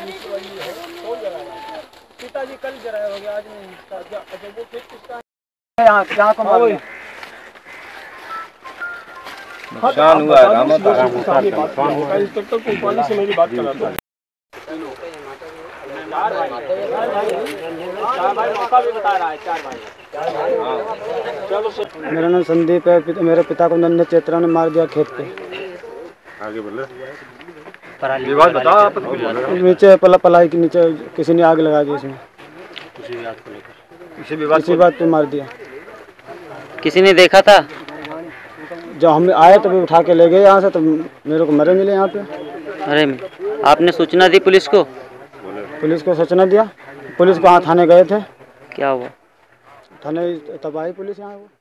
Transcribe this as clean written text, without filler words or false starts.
पिताजी कल जराया हो गया, आज नहीं। वो फिर किसका है? यहाँ को मार दिया। नुकसान हुआ है। इंस्पेक्टर कोतवाली से मेरी बात करा था। मेरा नाम संदीप है। मेरे पिता को नन्हे चेत्रा ने मार दिया खेत पे। आगे बोले। नीचे पलाई के नीचे किसी ने आग लगा दी इसमें। इसी बात पे मार दिया। किसी ने देखा था? जब हम आए तभी उठा के ले गए यहाँ से, तो मेरे को मरे मिले यहाँ पे। अरे आपने सूचना दी पुलिस को? पुलिस को सूचना दिया। पुलिस को यहाँ थाने गए थे। क्या हुआ? थाने तब आई पुलिस यहाँ।